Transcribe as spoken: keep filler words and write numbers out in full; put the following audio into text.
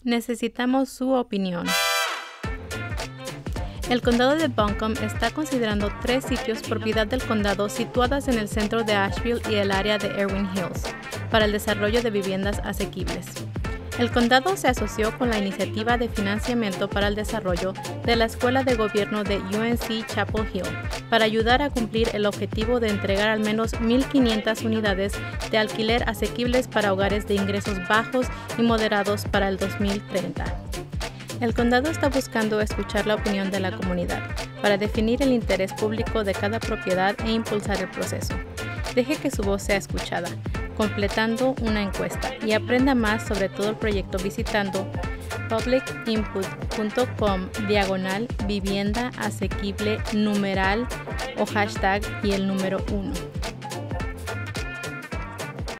Necesitamos su opinión. El condado de Buncombe está considerando tres sitios propiedad del condado situadas en el centro de Asheville y el área de Erwin Hills para el desarrollo de viviendas asequibles. El condado se asoció con la iniciativa de financiamiento para el desarrollo de la Escuela de Gobierno de U N C Chapel Hill para ayudar a cumplir el objetivo de entregar al menos mil quinientas unidades de alquiler asequibles para hogares de ingresos bajos y moderados para el dos mil treinta. El condado está buscando escuchar la opinión de la comunidad para definir el interés público de cada propiedad e impulsar el proceso. Deje que su voz sea escuchada, completando una encuesta, y aprenda más sobre todo el proyecto visitando publicinput punto com diagonal vivienda asequible numeral o hashtag y el número uno.